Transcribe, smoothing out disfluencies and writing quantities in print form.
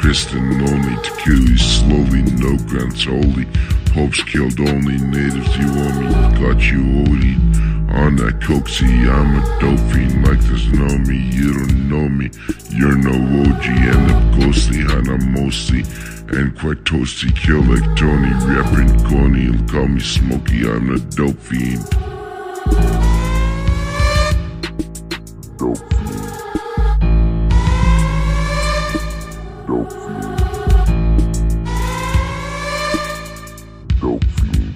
piston only, to kill you slowly, no grants holy. Popes killed only natives, you owe me, got you OD. On that coke, see, I'm a dope fiend, like there's no me, you don't know me. You're no OG, end up ghostly, Hana mostly, and quite toasty, kill like Tony, rapping Coney, you'll call me Smokey, I'm a dope fiend. Dope fiend. Dope fiend. Dope fiend.